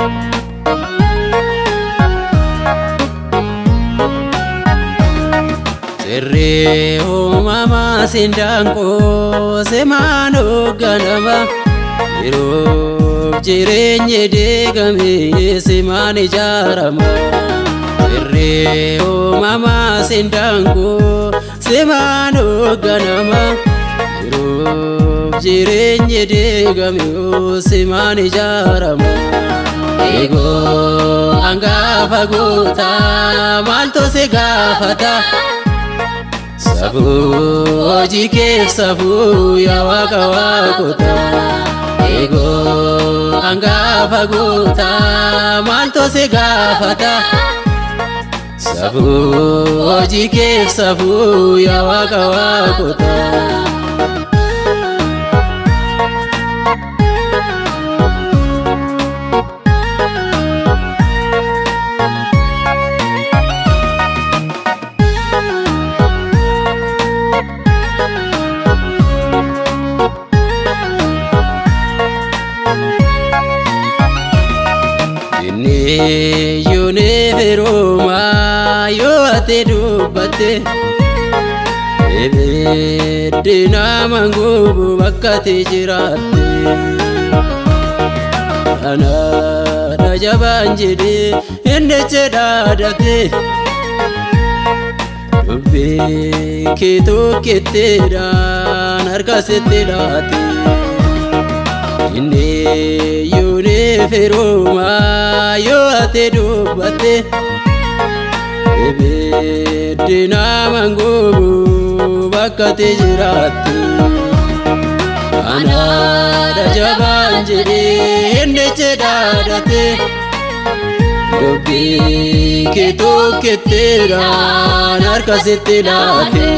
Sirree mama sindanko semano ganama yeroo jireenye deegame semani jarama. Sirree mama sindanko semano ganama yeroo jireenye deegame semani jarama. Ego angafa gota malto se gafata sabu ojike sabu ya waka wakota. Ego angafa gota malto se gafata sabu ojike sabu ya waka wakota. Yone veroma yo ate dubbate ebe dina mangubu bakkate jiratte ana dajabanjede ende chedadate dubbe keto ketera narkasete date ine yone veroma yo ate dubbate ebe dina mangubu bakkate jiratte ana dajabanjede ende chedadate dubbi keto ketera narkasete date.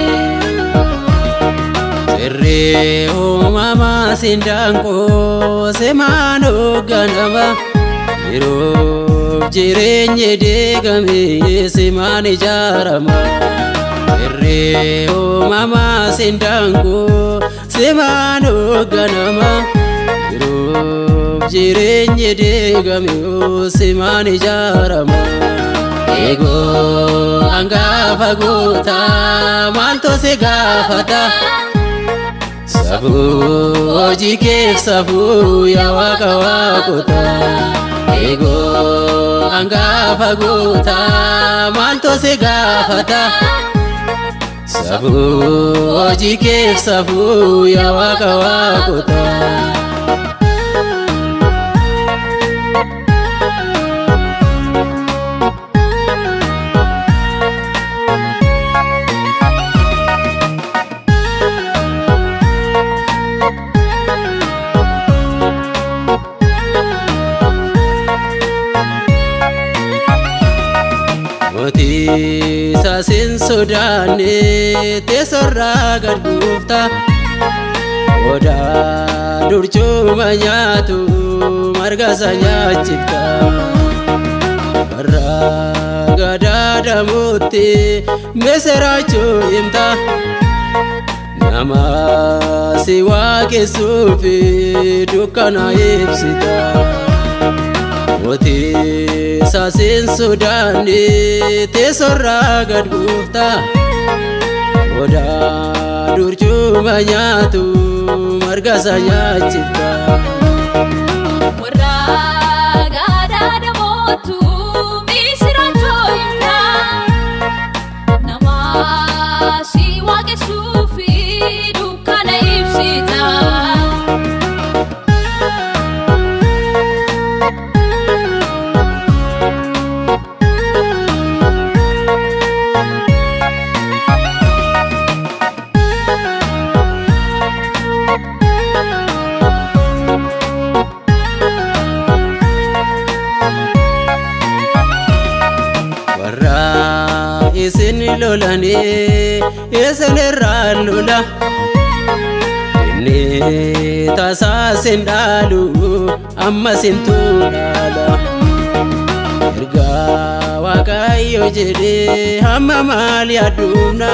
Sirree mama sindanko semano ganama yeroo jireenye deegame semani jarama. Sirree mama sindanko semano ganama yeroo jireenye deegame semani jarama. Ego angafa gota malto se gafata sabu ojike sabu ya waka wakota. Ego angafa gota malto se gafata sabu ojike sabu ya waka wakota. Moti sasin sodane tesorra gadufta oda durchu manyatu marga sanyachita barra gadada muti meserachu imta nama siwa kesufi dukana ipsita. Moti sasin sodane tesorra gadufta oda durchu manyatu marga sanyachita warra gadada motu misiracho imta nama siwa kesufi dukana ipsita. Isin lolane isin ralula inni tasasin dalu amma sintulala erga waqayyo jedhe hamma maal yaadumna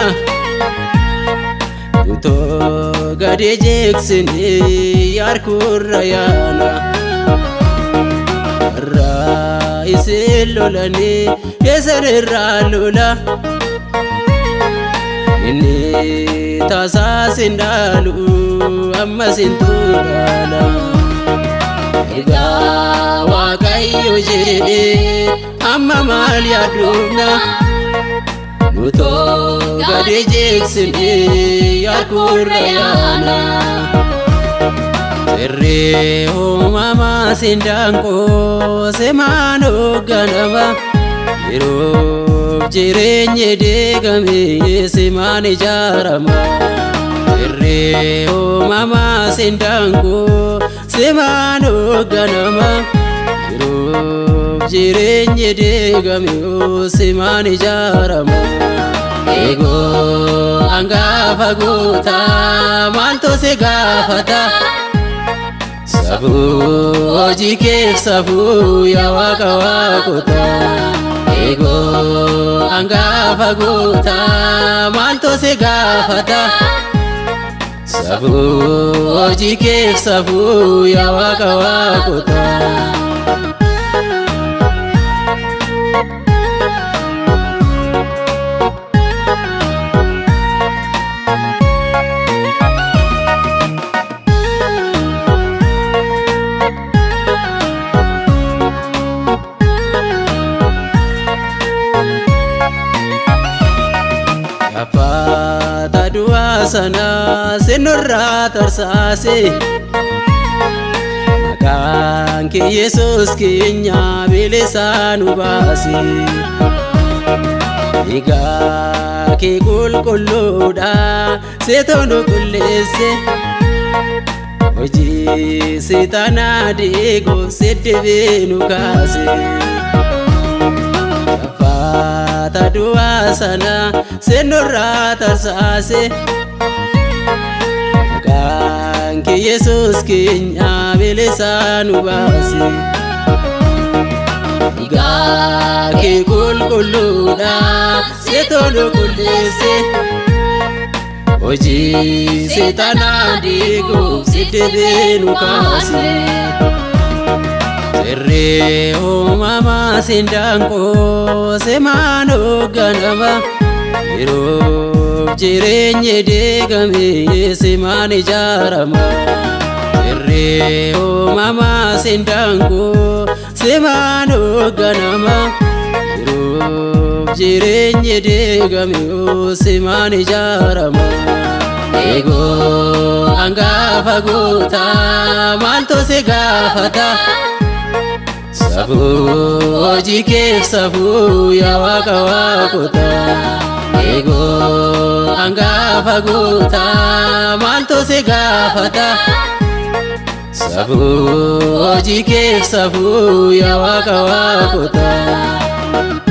uto gade jeksini yaarkurra yaana ra lolani eserra lola inni tasasindalu amma sintulala ega waaqayyo jedhe amma maal yaaduna nuto gadi jiksine yakurayana Serre mama sindanko semano ganama Yeroof jireenye deegame semani jarama Serre mama sindanko semano ganama Yeroof jireenye deegame semani jarama Ego angafa goota maaltu si gaafata Safu hojii keef safu yaa waaqa waaqota Ego angafa goota maaltu si gaafata Safu hojii keef safu yaa waaqa waaqota Afata dua sana senurra tarsase Makan ke Yesus kinya bilisanu basi Iga ke kululuda setono kulese Oji sitana digo sedebenu kase Afata dua sana senurra tarsase Makan ke Yesus kinya bilisanu basi Iga ke kululuda setono kulese Oji setana digo sedebenu kase Serre mama sindanko semano ganama Yeroof jireenye deegame semani jarama Serre mama sindanko semano ganama Yeroof jireenye deegame semani jarama Ego angafa goota maaltu si gaafata Safu hojii keef safu yaa waaqa waaqota Ego angafa goota maaltu si gaafata Safu hojii keef safu yaa waaqa waaqota